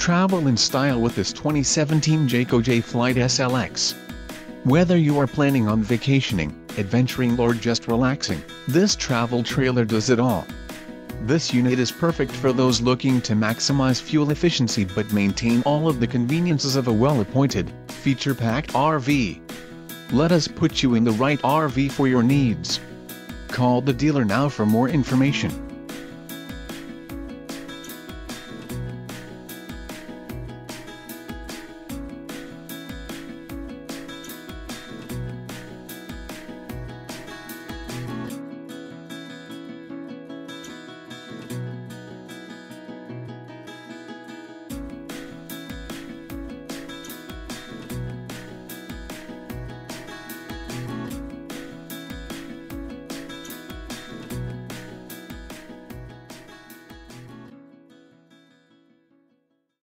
Travel in style with this 2017 Jayco J-Flight SLX. Whether you are planning on vacationing, adventuring or just relaxing, this travel trailer does it all. This unit is perfect for those looking to maximize fuel efficiency but maintain all of the conveniences of a well-appointed, feature-packed RV. Let us put you in the right RV for your needs. Call the dealer now for more information.